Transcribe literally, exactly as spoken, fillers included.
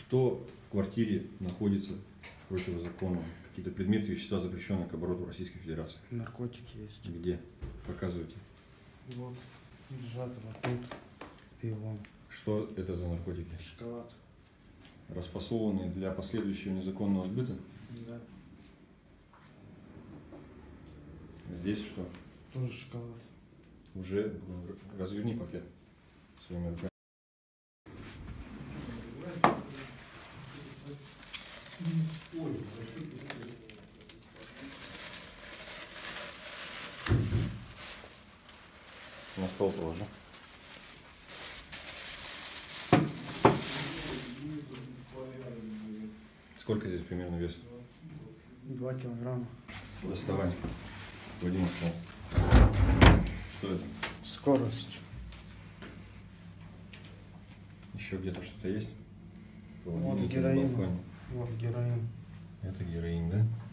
Что в квартире находится противозаконно? Какие-то предметы, вещества, запрещенные к обороту в Российской Федерации? Наркотики есть. Где? Показывайте. Вот, лежат вот тут и вон. Что это за наркотики? Шоколад. Расфасованные для последующего незаконного сбыта? Да. Здесь что? Тоже шоколад. Уже разверни пакет своими руками. На стол положи. Сколько здесь примерно вес? Два килограмма. Доставай. Клади на стол. Что это? Скорость. Еще где-то что-то есть? Вот героин. Вот героин. Это героин, да?